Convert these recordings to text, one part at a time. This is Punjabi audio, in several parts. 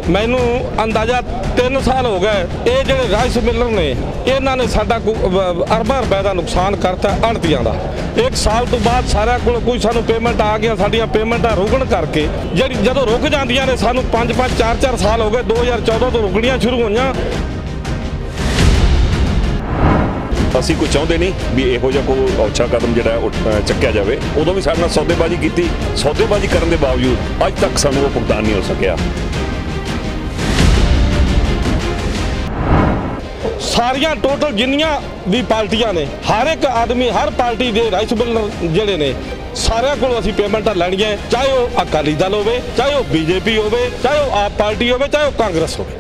मैनू अंदाजा 3 साल हो गए ये ਜਿਹੜੇ ਰਾਈਸ ਮਿਲਰ ਨੇ ਇਹਨਾਂ ਨੇ ਸਾਡਾ ਅਰਬਾਂ ਰੁਪਏ ਦਾ ਨੁਕਸਾਨ ਕਰਤਾ ਆੜ੍ਹਤੀਆਂ ਦਾ। 1 ਸਾਲ ਤੋਂ ਬਾਅਦ ਸਾਰਿਆਂ ਕੋਲ ਕੋਈ ਸਾਨੂੰ ਪੇਮੈਂਟ ਆ ਗਿਆ, ਸਾਡੀਆਂ ਪੇਮੈਂਟਾਂ ਰੁਕਣ ਕਰਕੇ ਜਿਹੜੀ ਜਦੋਂ ਰੁਕ ਜਾਂਦੀਆਂ ਨੇ ਸਾਨੂੰ 5-5 4-4 ਸਾਲ ਹੋ ਗਏ। 2014 ਤੋਂ ਰੁਕਣੀਆਂ ਸ਼ੁਰੂ ਹੋਈਆਂ। ਅਸੀਂ ਕੋਈ ਚਾਹੁੰਦੇ ਨਹੀਂ ਵੀ ਇਹੋ ਜਿਹਾ ਕੋਈ ਔਛਾ ਕਦਮ ਜਿਹੜਾ ਚੱਕਿਆ ਜਾਵੇ। ਉਦੋਂ ਵੀ ਸਾਡੇ ਨਾਲ ਸੌਦੇਬਾਜ਼ੀ ਕੀਤੀ, ਸੌਦੇਬਾਜ਼ੀ ਕਰਨ ਦੇ ਬਾਵਜੂਦ ਅੱਜ ਤੱਕ ਸਾਨੂੰ ਉਹ ਭੁਗਤਾਨ ਨਹੀਂ ਹੋ ਸਕਿਆ। ਸਾਰੀਆਂ ਟੋਟਲ ਜਿੰਨੀਆਂ ਵੀ ਪਾਰਟੀਆਂ ਨੇ ਹਰ ਇੱਕ ਆਦਮੀ ਹਰ ਪਾਰਟੀ ਦੇ ਰਾਈਸ ਮਿਲਰ ਜਿਹੜੇ ਨੇ ਸਾਰਿਆਂ ਕੋਲੋਂ ਅਸੀਂ ਪੇਮੈਂਟਾਂ ਲੈਣੀਆਂ, ਚਾਹੇ ਉਹ ਅਕਾਲੀ ਦਲ ਹੋਵੇ, ਚਾਹੇ ਉਹ ਬੀਜੇਪੀ ਹੋਵੇ, ਚਾਹੇ ਉਹ ਆਪ ਪਾਰਟੀ ਹੋਵੇ, ਚਾਹੇ ਉਹ ਕਾਂਗਰਸ ਹੋਵੇ।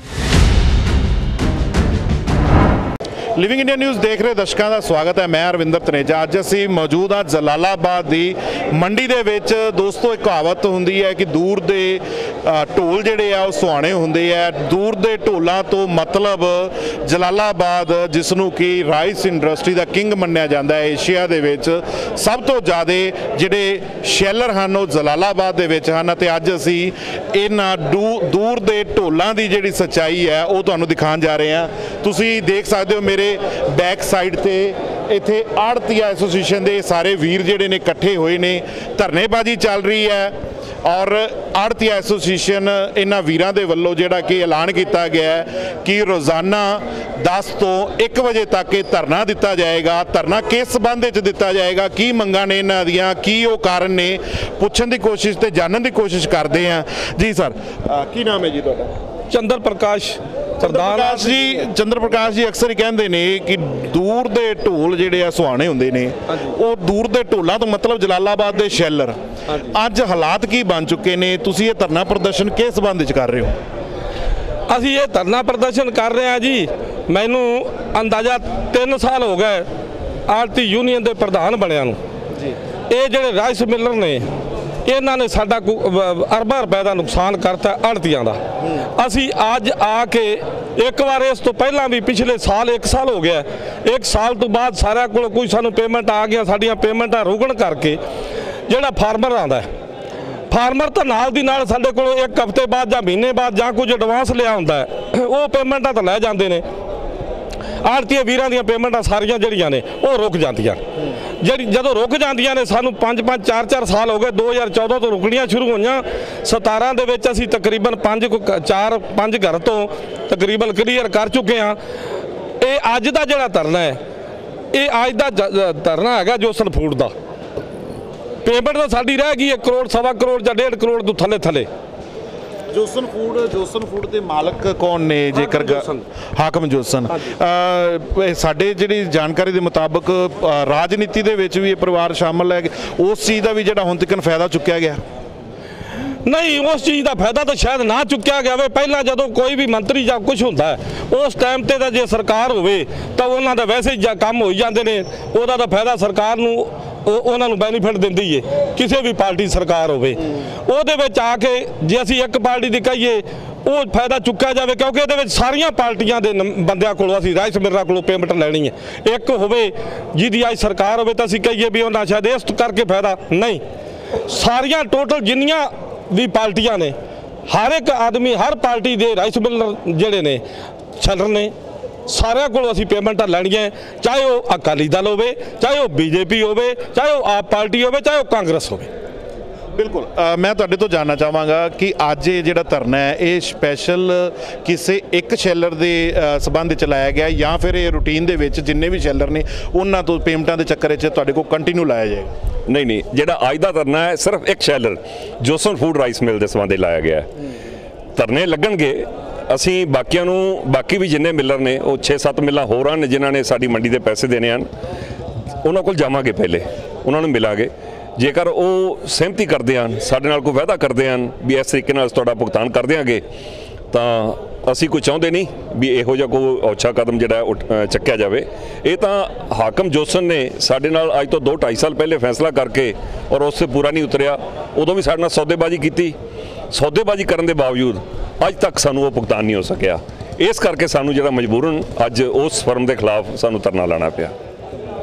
ਲਿਵਿੰਗ ਇੰਡੀਆ ਨਿਊਜ਼ ਦੇਖ ਰਹੇ ਦਰਸ਼ਕਾਂ ਦਾ ਸਵਾਗਤ ਹੈ। ਮੈਂ ਅਰਵਿੰਦਰ ਤਨੇਜਾ। ਅੱਜ ਅਸੀਂ ਮੌਜੂਦ ਹਾਂ ਜਲਾਲਾਬਾਦ ਦੀ ਮੰਡੀ ਦੇ ਵਿੱਚ। ਦੋਸਤੋ ਇੱਕ ਕਹਾਵਤ ਹੁੰਦੀ ਹੈ ਕਿ ਦੂਰ ਦੇ ਢੋਲ ਜਿਹੜੇ ਆ ਉਹ ਸੁਹਾਣੇ ਹੁੰਦੇ ਆ। ਦੂਰ ਦੇ ਢੋਲਾਂ ਤੋਂ ਮਤਲਬ ਜਲਾਲਾਬਾਦ, ਜਿਸ ਨੂੰ ਕਿ ਰਾਈਸ ਇੰਡਸਟਰੀ ਦਾ ਕਿੰਗ ਮੰਨਿਆ ਜਾਂਦਾ ਹੈ ਏਸ਼ੀਆ ਦੇ ਵਿੱਚ। ਸਭ ਤੋਂ ਜ਼ਿਆਦਾ ਜਿਹੜੇ ਸ਼ੈਲਰ ਹਨ ਉਹ ਜਲਾਲਾਬਾਦ ਦੇ ਵਿੱਚ ਹਨ ਅਤੇ ਅੱਜ ਅਸੀਂ ਇਹਨਾਂ ਦੂਰ ਦੇ ਢੋਲਾਂ ਦੀ ਜਿਹੜੀ ਸੱਚਾਈ ਹੈ ਉਹ ਤੁਹਾਨੂੰ ਦਿਖਾਉਣ ਜਾ ਰਹੇ ਹਾਂ। ਤੁਸੀਂ ਦੇਖ ਸਕਦੇ ਹੋ ਮੇਰੇ बैक साइड ते इत्थे आड़तिया एसोसीएशन के सारे वीर जिहड़े ने इकट्ठे हुए ने, धरनेबाजी चल रही है और आड़तिया एसोसीएशन इन्हां वीरां दे वल्लों जिहड़ा कि ऐलान किया गया है कि रोज़ाना 10 तो 1 बजे तक ये धरना दिता जाएगा। धरना किस संबंध में दिता जाएगा, की मंगां ने इन्हां दियां, की वो कारण ने, पुछण की कोशिश ते जानन की कोशिश करते हैं। जी सर, की नाम है जी तुहाडा? चंद्र प्रकाश प्रकाश जी। चंद्र प्रकाश जी अक्सर ही कहते हैं कि दूर दे ढोल जिहड़े आ सुहाने हुंदे ने, वो दूर दे ढोलां तो मतलब जलालाबाद दे शैलर। अज हालात की बन चुके ने, तुसीं ये धरना प्रदर्शन किस संबंध विच कर रहे हो? ਅਸੀਂ ਇਹ ਧਰਨਾ ਪ੍ਰਦਰਸ਼ਨ ਕਰ ਰਹੇ ਹਾਂ ਜੀ। ਮੈਨੂੰ ਅੰਦਾਜ਼ਾ 3 ਸਾਲ ਹੋ ਗਏ ਆੜਤੀ ਯੂਨੀਅਨ ਦੇ ਪ੍ਰਧਾਨ ਬਣਿਆ ਨੂੰ। ਇਹ ਜਿਹੜੇ ਰਾਈਸ ਮਿਲਰ ਨੇ ਇਹਨਾਂ ਨੇ ਸਾਡਾ ਅਰਬਾਂ ਰੁਪਏ ਦਾ ਨੁਕਸਾਨ ਕਰਤਾ ਆੜ੍ਹਤੀਆਂ ਦਾ। ਅਸੀਂ ਅੱਜ ਆ ਕੇ ਇੱਕ ਵਾਰ ਇਸ ਤੋਂ ਪਹਿਲਾਂ ਵੀ ਪਿਛਲੇ ਸਾਲ 1 ਸਾਲ ਹੋ ਗਿਆ, 1 ਸਾਲ ਤੋਂ ਬਾਅਦ ਸਾਰਿਆਂ ਕੋਲ ਕੋਈ ਸਾਨੂੰ ਪੇਮੈਂਟ ਆ ਗਿਆ, ਸਾਡੀਆਂ ਪੇਮੈਂਟਾਂ ਰੁਕਣ ਕਰਕੇ ਜਿਹੜਾ ਫਾਰਮਰ ਆਉਂਦਾ ਫਾਰਮਰ ਤਾਂ ਨਾਲ ਦੀ ਨਾਲ ਸਾਡੇ ਕੋਲ 1 ਹਫ਼ਤੇ ਬਾਅਦ ਜਾਂ ਮਹੀਨੇ ਬਾਅਦ ਜਾਂ ਕੁਝ ਐਡਵਾਂਸ ਲਿਆ ਹੁੰਦਾ ਉਹ ਪੇਮੈਂਟਾਂ ਤਾਂ ਲੈ ਜਾਂਦੇ ਨੇ। ਆੜ੍ਹਤੀਏ ਵੀਰਾਂ ਦੀਆਂ ਪੇਮੈਂਟਾਂ ਸਾਰੀਆਂ ਜਿਹੜੀਆਂ ਨੇ ਉਹ ਰੁਕ ਜਾਂਦੀਆਂ। ਜਦੋਂ ਰੁਕ ਜਾਂਦੀਆਂ ਨੇ ਸਾਨੂੰ 5-5 4-4 ਸਾਲ ਹੋ ਗਏ। 2014 ਤੋਂ ਰੁਕਣੀਆਂ ਸ਼ੁਰੂ ਹੋਈਆਂ। 17 ਦੇ ਵਿੱਚ ਅਸੀਂ ਤਕਰੀਬਨ 5 ਘਰ ਤੋਂ ਤਕਰੀਬਨ ਕਲੀਅਰ ਕਰ ਚੁੱਕੇ ਹਾਂ। ਇਹ ਅੱਜ ਦਾ ਜਿਹੜਾ ਧਰਨਾ ਹੈ ਇਹ ਅੱਜ ਦਾ ਧਰਨਾ ਹੈਗਾ ਜੋਸਨ ਫੂਡ ਦਾ। ਪੇਮੈਂਟ ਤਾਂ ਸਾਡੀ ਰਹਿ ਗਈ 1 ਕਰੋੜ, 1.25 ਕਰੋੜ ਜਾਂ 1.5 ਕਰੋੜ ਤੋਂ ਥੱਲੇ। जोसन फूड के मालक कौन ने? जेकर हाकम जोसन साडे जिहड़ी जानकारी के मुताबक राजनीति दे विच भी परिवार शामिल है। उस चीज़ का भी जिहड़ा हुण तक फायदा चुक्या गया नहीं, उस चीज़ का फायदा तो शायद ना चुक्या गया वे। पहला जो कोई भी मंत्री या कुछ होंदा है उस टाइम ते जो सरकार होवे तो उन्हां दा वैसे ही काम हो जाते हैं। उहदा तां फायदा सरकार नूं उन्होंने बैनीफिट दिंदी है, किसी भी पार्टी सरकार होवे ਉਹਦੇ ਵਿੱਚ ਆ ਕੇ ਜੇ ਅਸੀਂ ਇੱਕ ਪਾਰਟੀ ਦੀ ਕਹੀਏ ਉਹ ਫਾਇਦਾ ਚੁੱਕਿਆ ਜਾਵੇ, ਕਿਉਂਕਿ ਇਹਦੇ ਵਿੱਚ ਸਾਰੀਆਂ ਪਾਰਟੀਆਂ ਦੇ ਬੰਦਿਆਂ ਕੋਲੋਂ ਅਸੀਂ ਰਾਈਸ ਮਿਲਰਾਂ ਕੋਲੋਂ ਪੇਮੈਂਟ ਲੈਣੀ ਹੈ। ਇੱਕ ਹੋਵੇ ਜਿਹਦੀ ਅੱਜ ਸਰਕਾਰ ਹੋਵੇ ਤਾਂ ਅਸੀਂ ਕਹੀਏ ਵੀ ਉਹਨਾਂ ਸ਼ਾਇਦ ਇਸ ਕਰਕੇ ਫਾਇਦਾ ਨਹੀਂ। ਸਾਰੀਆਂ ਟੋਟਲ ਜਿੰਨੀਆਂ ਵੀ ਪਾਰਟੀਆਂ ਨੇ ਹਰ ਇੱਕ ਆਦਮੀ ਹਰ ਪਾਰਟੀ ਦੇ ਰਾਈਸ ਮਿਲਰ ਜਿਹੜੇ ਨੇ ਛੱਲਰ ਨੇ ਸਾਰਿਆਂ ਕੋਲੋਂ ਅਸੀਂ ਪੇਮੈਂਟਾਂ ਲੈਣੀਆਂ, ਚਾਹੇ ਉਹ ਅਕਾਲੀ ਦਲ ਹੋਵੇ, ਚਾਹੇ ਉਹ ਬੀਜੇਪੀ ਹੋਵੇ, ਚਾਹੇ ਉਹ ਆਪ ਪਾਰਟੀ ਹੋਵੇ, ਚਾਹੇ ਉਹ ਕਾਂਗਰਸ ਹੋਵੇ। बिल्कुल मैं तुहाडे तो जानना चाहांगा कि अज ये जिहड़ा धरना है ये स्पैशल किसी एक शैलर के संबंध च लाया गया या फिर ये रूटीन दे विच जिन्ने भी शैलर ने उन्हां तो पेमेंटां दे चक्कर च तुहाडे कोल कंटिन्यू लाया जाएगा? नहीं, जिहड़ा अज दा धरना है सिर्फ एक sheller Josan food rice mill के संबंध लाया गया। धरने लगणगे ਅਸੀਂ ਬਾਕੀਆਂ ਨੂੰ ਬਾਕੀ ਵੀ ਜਿੰਨੇ ਮਿਲਰ ਨੇ ਉਹ 6-7 ਮਿਲਾਂ ਹੋਰ ਹਨ ਜਿਨ੍ਹਾਂ ਨੇ ਸਾਡੀ ਮੰਡੀ ਦੇ ਪੈਸੇ ਦੇਣੇ ਹਨ। ਉਹਨਾਂ ਕੋਲ ਜਾਵਾਂਗੇ, ਪਹਿਲੇ ਉਹਨਾਂ ਨੂੰ ਮਿਲਾਂਗੇ। ਜੇਕਰ ਉਹ ਸਹਿਮਤੀ ਕਰਦੇ ਹਨ, ਸਾਡੇ ਨਾਲ ਕੋਈ ਵਾਅਦਾ ਕਰਦੇ ਹਨ ਵੀ ਇਸ ਤਰੀਕੇ ਨਾਲ ਤੁਹਾਡਾ ਭੁਗਤਾਨ ਕਰ ਦਿਆਂਗੇ, ਤਾਂ ਅਸੀਂ ਕੋਈ ਚਾਹੁੰਦੇ ਨਹੀਂ ਵੀ ਇਹੋ ਜਿਹਾ ਕੋਈ ਔਛਾ ਕਦਮ ਜਿਹੜਾ ਚੱਕਿਆ ਜਾਵੇ। ਇਹ ਤਾਂ ਹਾਕਮ ਜੋਸਨ ਨੇ ਸਾਡੇ ਨਾਲ ਅੱਜ ਤੋਂ 2-2.5 ਸਾਲ ਪਹਿਲੇ ਫੈਸਲਾ ਕਰਕੇ ਔਰ ਉਸ 'ਤੇ ਪੂਰਾ ਨਹੀਂ ਉਤਰਿਆ। ਉਦੋਂ ਵੀ ਸਾਡੇ ਨਾਲ ਸੌਦੇਬਾਜ਼ੀ ਕੀਤੀ, ਸੌਦੇਬਾਜ਼ੀ ਕਰਨ ਦੇ ਬਾਵਜੂਦ ਅੱਜ ਤੱਕ ਸਾਨੂੰ ਉਹ ਭੁਗਤਾਨ ਨਹੀਂ ਹੋ ਸਕਿਆ। ਇਸ ਕਰਕੇ ਸਾਨੂੰ ਜਿਹੜਾ ਮਜਬੂਰਨ ਅੱਜ ਉਸ ਫਰਮ ਦੇ ਖਿਲਾਫ ਸਾਨੂੰ ਧਰਨਾ ਲਾਣਾ ਪਿਆ।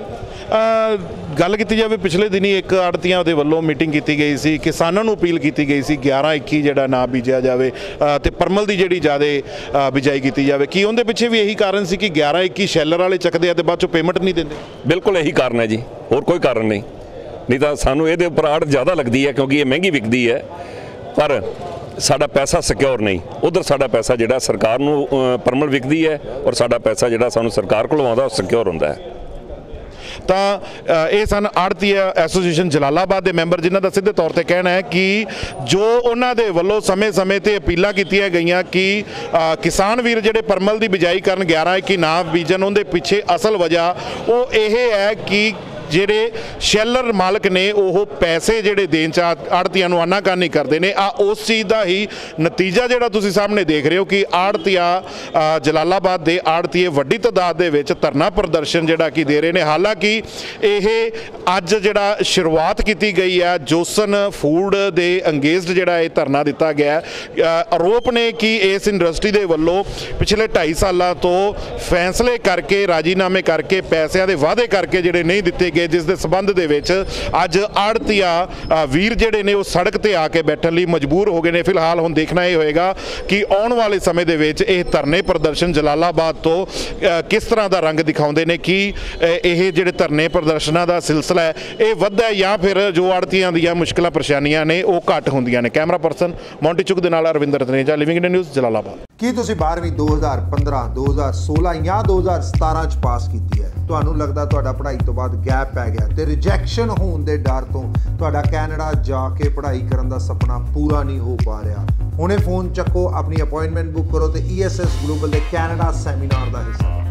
ਗੱਲ ਕੀਤੀ ਜਾਵੇ ਪਿਛਲੇ ਦਿਨੀ ਇੱਕ ਆੜਤੀਆਂ ਦੇ ਵੱਲੋਂ ਮੀਟਿੰਗ ਕੀਤੀ ਗਈ ਸੀ, ਕਿਸਾਨਾਂ ਨੂੰ ਅਪੀਲ ਕੀਤੀ ਗਈ ਸੀ 11-21 ਜਿਹੜਾ ਨਾ ਬੀਜਿਆ ਜਾਵੇ ਤੇ ਪਰਮਲ ਦੀ ਜਿਹੜੀ ਜ਼ਿਆਦਾ ਬਿਜਾਈ ਕੀਤੀ ਜਾਵੇ। ਕੀ ਉਹਦੇ ਪਿੱਛੇ ਵੀ ਇਹੀ ਕਾਰਨ ਸੀ ਕਿ 11-21 ਸ਼ੈਲਰ ਵਾਲੇ ਚੱਕਦੇ ਆ ਤੇ ਬਾਅਦ ਚੋਂ ਪੇਮੈਂਟ ਨਹੀਂ ਦਿੰਦੇ? ਬਿਲਕੁਲ ਇਹੀ ਕਾਰਨ ਹੈ ਜੀ, ਹੋਰ ਕੋਈ ਕਾਰਨ ਨਹੀਂ ਤਾਂ ਸਾਨੂੰ ਇਹਦੇ ਉੱਪਰ ਆੜ ਜ਼ਿਆਦਾ ਲੱਗਦੀ ਹੈ ਕਿਉਂਕਿ ਇਹ ਮਹਿੰਗੀ ਵਿਕਦੀ ਹੈ, ਪਰ ਸਾਡਾ ਪੈਸਾ ਸਿਕਿਉਰ ਨਹੀਂ। ਉਧਰ ਸਾਡਾ ਪੈਸਾ ਜਿਹੜਾ ਸਰਕਾਰ ਨੂੰ ਪਰਮਲ ਵਿਕਦੀ ਹੈ ਔਰ ਸਾਡਾ ਪੈਸਾ ਜਿਹੜਾ ਸਾਨੂੰ ਸਰਕਾਰ ਕੋਲੋਂ ਆਉਂਦਾ ਉਹ ਸਿਕਿਉਰ ਹੁੰਦਾ ਹੈ। ਤਾਂ ਇਹ ਸਨ ਆੜਤੀਆ ਐਸੋਸੀਏਸ਼ਨ ਜਲਾਲਾਬਾਦ ਦੇ ਮੈਂਬਰ, ਜਿਨ੍ਹਾਂ ਦਾ ਸਿੱਧੇ ਤੌਰ ਤੇ ਕਹਿਣਾ ਹੈ ਕਿ ਜੋ ਉਹਨਾਂ ਦੇ ਵੱਲੋਂ ਸਮੇਂ-ਸਮੇਂ ਤੇ ਅਪੀਲਾਂ ਕੀਤੀਆਂ ਗਈਆਂ ਕਿ ਕਿਸਾਨ ਵੀਰ ਜਿਹੜੇ ਪਰਮਲ ਦੀ ਬਿਜਾਈ ਕਰਨ 11-21 ਨਾ ਬੀਜਣ, ਉਹਦੇ ਪਿੱਛੇ ਅਸਲ ਵਜ੍ਹਾ ਉਹ ਇਹ ਹੈ ਕਿ ਜਿਹੜੇ ਸ਼ੈਲਰ ਮਾਲਕ ਨੇ ਉਹ ਪੈਸੇ ਜਿਹੜੇ ਦੇਣ ਚ ਆੜਤੀਆਂ ਨੂੰ ਆਨਾਕਾਨੀ ਕਰਦੇ ਨੇ। ਉਸ ਚੀਜ਼ ਦਾ ਹੀ ਨਤੀਜਾ ਜਿਹੜਾ ਤੁਸੀਂ ਸਾਹਮਣੇ ਦੇਖ ਰਹੇ ਹੋ ਕਿ ਆੜਤੀਆ ਜਲਾਲਾਬਾਦ ਦੇ ਆੜਤੀਏ ਵੱਡੀ ਤਾਦਾਦ ਦੇ ਵਿੱਚ ਧਰਨਾ ਪ੍ਰਦਰਸ਼ਨ ਜਿਹੜਾ ਕਿ ਦੇ ਰਹੇ ਨੇ। ਹਾਲਾਂਕਿ ਇਹ ਅੱਜ ਜਿਹੜਾ ਸ਼ੁਰੂਆਤ ਕੀਤੀ ਗਈ ਹੈ ਜੋਸਨ ਫੂਡ ਦੇ ਅੰਗੇਜ਼ਡ ਜਿਹੜਾ ਇਹ ਧਰਨਾ ਦਿੱਤਾ ਗਿਆ, ਆਰੋਪ ਨੇ ਕਿ ਇਸ ਇੰਡਸਟਰੀ ਦੇ ਵੱਲੋਂ ਪਿਛਲੇ 2.5 ਸਾਲਾਂ ਤੋਂ ਫੈਸਲੇ ਕਰਕੇ, ਰਾਜੀਨਾਮੇ ਕਰਕੇ, ਪੈਸਿਆਂ ਦੇ ਵਾਅਦੇ ਕਰਕੇ ਜਿਹੜੇ ਨਹੀਂ ਦਿੱਤੇ, ਜਿਸ ਦੇ ਸਬੰਧ ਦੇ ਵਿੱਚ ਅੱਜ ਆੜਤੀਆ ਵੀਰ ਜਿਹੜੇ ਨੇ ਉਹ ਸੜਕ ਤੇ ਆ ਕੇ ਬੈਠਣ ਲਈ ਮਜਬੂਰ ਹੋ ਗਏ ਨੇ। ਫਿਲਹਾਲ ਹੁਣ ਦੇਖਣਾ ਇਹ ਹੋਏਗਾ ਕਿ ਆਉਣ ਵਾਲੇ ਸਮੇਂ ਦੇ ਵਿੱਚ ਇਹ ਧਰਨੇ ਪ੍ਰਦਰਸ਼ਨ ਜਲਾਲਾਬਾਦ ਤੋਂ ਕਿਸ ਤਰ੍ਹਾਂ ਦਾ ਰੰਗ ਦਿਖਾਉਂਦੇ ਨੇ, ਕਿ ਇਹ ਜਿਹੜੇ ਧਰਨੇ ਪ੍ਰਦਰਸ਼ਨਾਂ ਦਾ ਸਿਲਸਿਲਾ ਹੈ ਇਹ ਵੱਧਦਾ ਜਾਂ ਫਿਰ ਜੋ ਆੜਤੀਆਂ ਦੀਆਂ ਮੁਸ਼ਕਲਾਂ ਪਰੇਸ਼ਾਨੀਆਂ ਨੇ ਉਹ ਘੱਟ ਹੁੰਦੀਆਂ ਨੇ। ਕੈਮਰਾ ਪਰਸਨ ਮੌਂਟੀ ਚੁੱਕ ਦੇ ਨਾਲ Arvinder Taneja, living India news, Jalalabad. ਕੀ ਤੁਸੀਂ 12ਵੀਂ 2015, 2016 ਜਾਂ 2017 ਚ ਪਾਸ ਕੀਤੀ ਹੈ? ਤੁਹਾਨੂੰ ਲੱਗਦਾ ਤੁਹਾਡਾ ਪੜ੍ਹਾਈ ਤੋਂ ਬਾਅਦ ਗੈਪ ਪੈ ਗਿਆ ਤੇ ਰਿਜੈਕਸ਼ਨ ਹੋਣ ਦੇ ਡਰ ਤੋਂ ਤੁਹਾਡਾ ਕੈਨੇਡਾ ਜਾ ਕੇ ਪੜ੍ਹਾਈ ਕਰਨ ਦਾ ਸੁਪਨਾ ਪੂਰਾ ਨਹੀਂ ਹੋ ਪਾ ਰਿਹਾ? ਹੁਣੇ ਫੋਨ ਚੱਕੋ, ਆਪਣੀ ਅਪਾਇੰਟਮੈਂਟ ਬੁੱਕ ਕਰੋ ਤੇ ESS ਗਲੋਬਲ ਦੇ ਕੈਨੇਡਾ ਸੈਮੀਨਾਰ ਦਾ ਹਿੱਸਾ